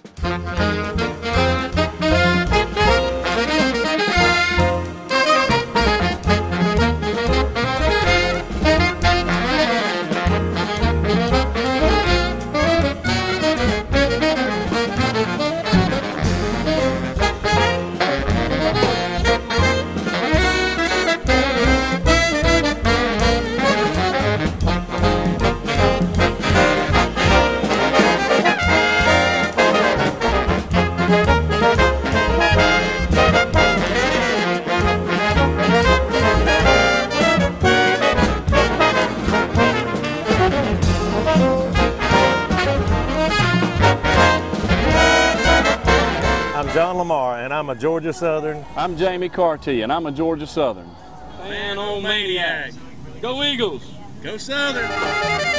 John Lamar, and I'm a Georgia Southern. I'm Jamie Carty, and I'm a Georgia Southern. Fan-O-Maniac. Go Eagles. Go Southern.